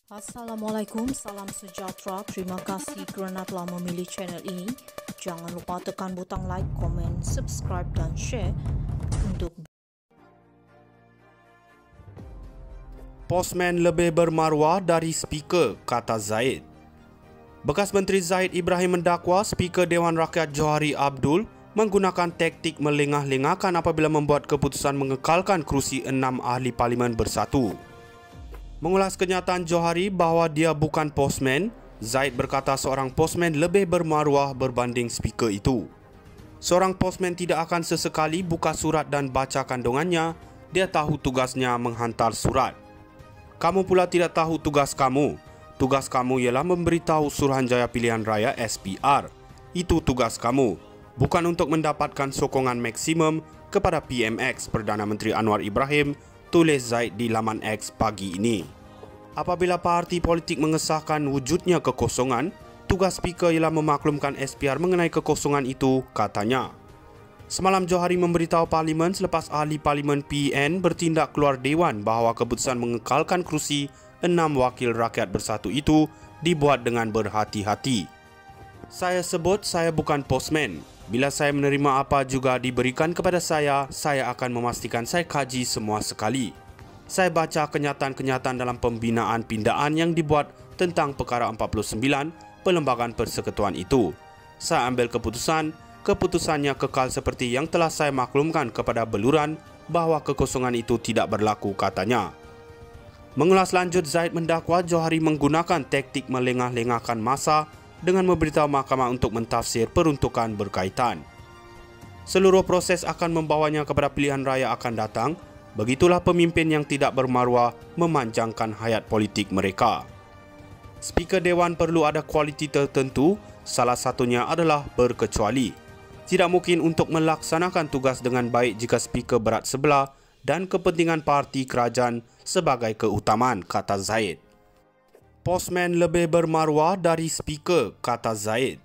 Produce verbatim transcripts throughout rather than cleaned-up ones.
Assalamualaikum, salam sejahtera. Terima kasih kerana telah memilih channel ini. Jangan lupa tekan butang like, komen, subscribe dan share untuk Postman lebih bermaruah dari speaker, kata Zaid. Bekas Menteri Zaid Ibrahim mendakwa Speaker Dewan Rakyat Johari Abdul menggunakan taktik melengah-lengahkan apabila membuat keputusan mengekalkan kerusi enam ahli parlimen bersatu. Mengulas kenyataan Johari bahawa dia bukan postman, Zaid berkata seorang postman lebih bermaruah berbanding speaker itu. Seorang postman tidak akan sesekali buka surat dan baca kandungannya, dia tahu tugasnya menghantar surat. Kamu pula tidak tahu tugas kamu. Tugas kamu ialah memberitahu Suruhanjaya Pilihan Raya S P R. Itu tugas kamu, bukan untuk mendapatkan sokongan maksimum kepada P M X Perdana Menteri Anwar Ibrahim, tulis Zaid di laman X pagi ini. Apabila parti politik mengesahkan wujudnya kekosongan, tugas speaker ialah memaklumkan S P R mengenai kekosongan itu, katanya. Semalam Johari memberitahu Parlimen selepas ahli Parlimen P N bertindak keluar Dewan bahawa keputusan mengekalkan kerusi enam wakil rakyat bersatu itu dibuat dengan berhati-hati. Saya sebut saya bukan postman. Bila saya menerima apa juga diberikan kepada saya, saya akan memastikan saya kaji semua sekali. Saya baca kenyataan-kenyataan dalam pembinaan pindaan yang dibuat tentang perkara empat puluh sembilan Perlembagaan Persekutuan itu. Saya ambil keputusan, keputusannya kekal seperti yang telah saya maklumkan kepada beluran bahawa kekosongan itu tidak berlaku, katanya. Mengulas lanjut, Zaid mendakwa Johari menggunakan taktik melengah-lengahkan masa dengan memberitahu mahkamah untuk mentafsir peruntukan berkaitan. Seluruh proses akan membawanya kepada pilihan raya akan datang. Begitulah pemimpin yang tidak bermaruah memanjangkan hayat politik mereka. Speaker Dewan perlu ada kualiti tertentu, salah satunya adalah berkecuali. Tidak mungkin untuk melaksanakan tugas dengan baik jika speaker berat sebelah dan kepentingan parti kerajaan sebagai keutamaan, kata Zaid. Postman lebih bermaruah dari speaker, kata Zaid.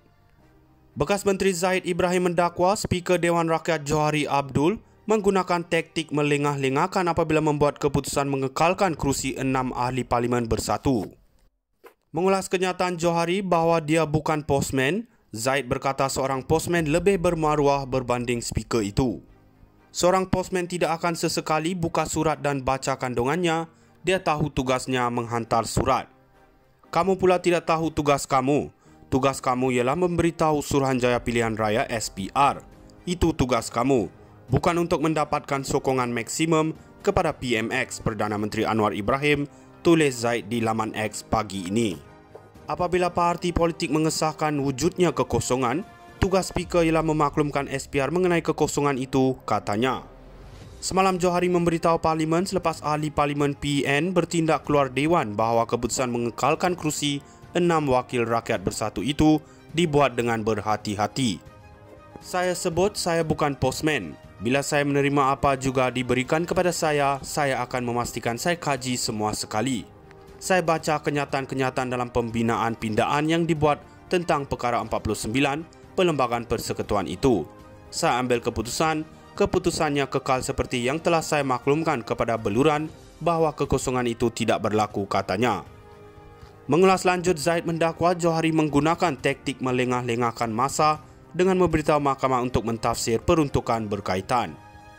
Bekas Menteri Zaid Ibrahim mendakwa Speaker Dewan Rakyat Johari Abdul menggunakan taktik melengah-lengahkan apabila membuat keputusan mengekalkan kerusi enam ahli parlimen bersatu. Mengulas kenyataan Johari bahawa dia bukan postman, Zaid berkata seorang postman lebih bermaruah berbanding speaker itu. Seorang postman tidak akan sesekali buka surat dan baca kandungannya, dia tahu tugasnya menghantar surat. Kamu pula tidak tahu tugas kamu. Tugas kamu ialah memberitahu Suruhanjaya Pilihan Raya S P R. Itu tugas kamu, bukan untuk mendapatkan sokongan maksimum kepada P M X Perdana Menteri Anwar Ibrahim, tulis Zaid di laman X pagi ini. Apabila parti politik mengesahkan wujudnya kekosongan, tugas speaker ialah memaklumkan S P R mengenai kekosongan itu, katanya. Semalam Johari memberitahu Parlimen selepas ahli Parlimen P N bertindak keluar Dewan bahawa keputusan mengekalkan kerusi enam wakil rakyat bersatu itu dibuat dengan berhati-hati. Saya sebut saya bukan postman. Bila saya menerima apa juga diberikan kepada saya, saya akan memastikan saya kaji semua sekali. Saya baca kenyataan-kenyataan dalam pembinaan pindaan yang dibuat tentang perkara empat puluh sembilan Perlembagaan Persekutuan itu. Saya ambil keputusan, keputusannya kekal seperti yang telah saya maklumkan kepada beluran bahawa kekosongan itu tidak berlaku, katanya. Mengulas lanjut, Zaid mendakwa Johari menggunakan taktik melengah-lengahkan masa dengan memberitahu mahkamah untuk mentafsir peruntukan berkaitan.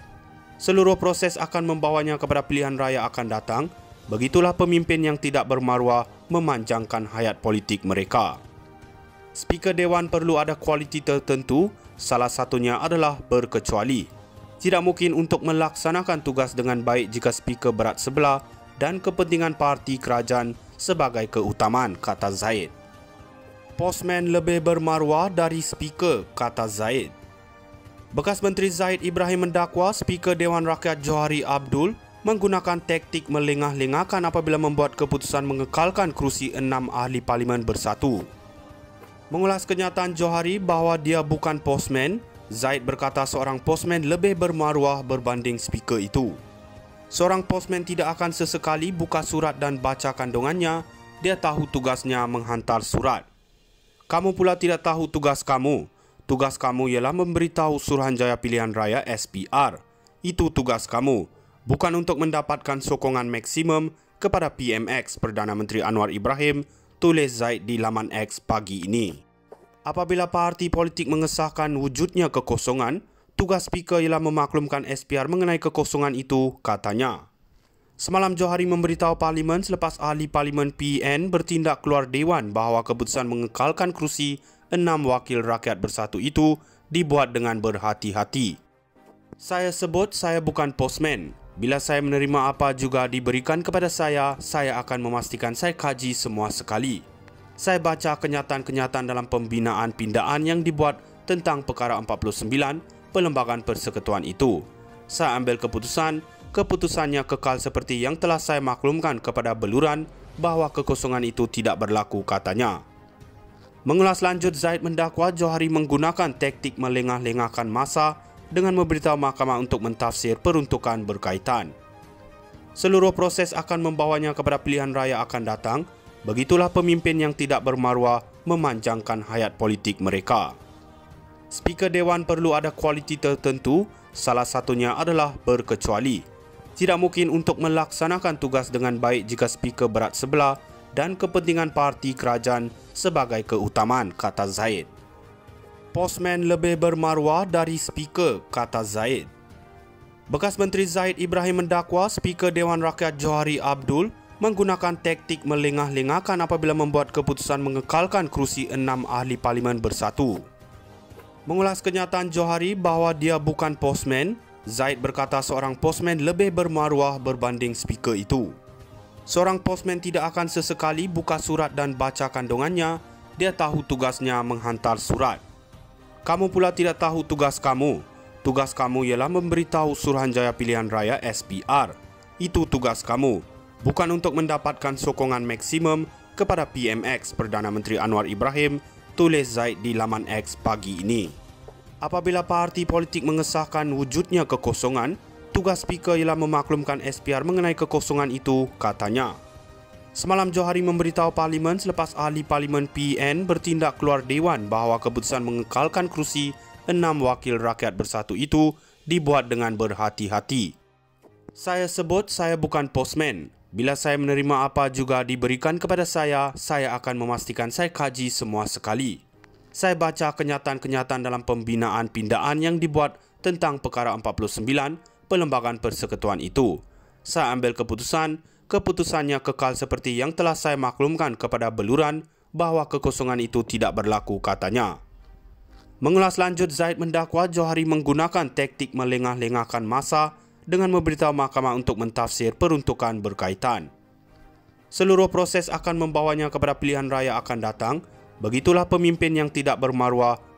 Seluruh proses akan membawanya kepada pilihan raya akan datang. Begitulah pemimpin yang tidak bermaruah memanjangkan hayat politik mereka. Speaker Dewan perlu ada kualiti tertentu, salah satunya adalah berkecuali. Tidak mungkin untuk melaksanakan tugas dengan baik jika speaker berat sebelah dan kepentingan parti kerajaan sebagai keutamaan, kata Zaid. Postman lebih bermaruah dari speaker, kata Zaid. Bekas Menteri Zaid Ibrahim mendakwa Speaker Dewan Rakyat Johari Abdul menggunakan taktik melengah-lengahkan apabila membuat keputusan mengekalkan kerusi enam ahli parlimen bersatu. Mengulas kenyataan Johari bahawa dia bukan postman, Zaid berkata seorang postman lebih bermaruah berbanding speaker itu. Seorang postman tidak akan sesekali buka surat dan baca kandungannya, dia tahu tugasnya menghantar surat. Kamu pula tidak tahu tugas kamu. Tugas kamu ialah memberitahu Suruhanjaya Pilihan Raya S P R. Itu tugas kamu, bukan untuk mendapatkan sokongan maksimum kepada P M X Perdana Menteri Anwar Ibrahim, tulis Zaid di laman X pagi ini. Apabila parti politik mengesahkan wujudnya kekosongan, tugas Speaker ialah memaklumkan S P R mengenai kekosongan itu, katanya. Semalam Johari memberitahu Parlimen selepas ahli Parlimen P N bertindak keluar Dewan bahawa keputusan mengekalkan kerusi enam wakil rakyat bersatu itu dibuat dengan berhati-hati. Saya sebut saya bukan postman. Bila saya menerima apa juga diberikan kepada saya, saya akan memastikan saya kaji semua sekali. Saya baca kenyataan-kenyataan dalam pembinaan pindaan yang dibuat tentang perkara empat puluh sembilan Perlembagaan Persekutuan itu. Saya ambil keputusan, keputusannya kekal seperti yang telah saya maklumkan kepada beluran bahawa kekosongan itu tidak berlaku, katanya. Mengulas lanjut, Zaid mendakwa Johari menggunakan taktik melengah-lengahkan masa dengan memberitahu mahkamah untuk mentafsir peruntukan berkaitan. Seluruh proses akan membawanya kepada pilihan raya akan datang. Begitulah pemimpin yang tidak bermaruah memanjangkan hayat politik mereka. Speaker Dewan perlu ada kualiti tertentu, salah satunya adalah berkecuali. Tidak mungkin untuk melaksanakan tugas dengan baik jika Speaker berat sebelah dan kepentingan parti kerajaan sebagai keutamaan, kata Zaid. Postman lebih bermaruah dari Speaker, kata Zaid. Bekas Menteri Zaid Ibrahim mendakwa Speaker Dewan Rakyat Johari Abdul menggunakan taktik melengah-lengahkan apabila membuat keputusan mengekalkan kerusi enam ahli Parlimen bersatu. Mengulas kenyataan Johari bahawa dia bukan postman, Zaid berkata seorang postman lebih bermaruah berbanding Speaker itu. Seorang postman tidak akan sesekali buka surat dan baca kandungannya, dia tahu tugasnya menghantar surat. Kamu pula tidak tahu tugas kamu. Tugas kamu ialah memberitahu Suruhanjaya Pilihan Raya S P R. Itu tugas kamu, bukan untuk mendapatkan sokongan maksimum kepada P M X Perdana Menteri Anwar Ibrahim, tulis Zaid di laman X pagi ini. Apabila parti politik mengesahkan wujudnya kekosongan, tugas Speaker ialah memaklumkan S P R mengenai kekosongan itu, katanya. Semalam Johari memberitahu Parlimen selepas ahli Parlimen P N bertindak keluar Dewan bahawa keputusan mengekalkan kerusi enam wakil rakyat bersatu itu dibuat dengan berhati-hati. Saya sebut saya bukan postman. Bila saya menerima apa juga diberikan kepada saya, saya akan memastikan saya kaji semua sekali. Saya baca kenyataan-kenyataan dalam pembinaan pindaan yang dibuat tentang perkara empat puluh sembilan Perlembagaan Persekutuan itu. Saya ambil keputusan, keputusannya kekal seperti yang telah saya maklumkan kepada beluran bahawa kekosongan itu tidak berlaku, katanya. Mengulas lanjut, Zaid mendakwa Johari menggunakan taktik melengah-lengahkan masa dengan memberitahu mahkamah untuk mentafsir peruntukan berkaitan. Seluruh proses akan membawanya kepada pilihan raya akan datang. Begitulah pemimpin yang tidak bermaruah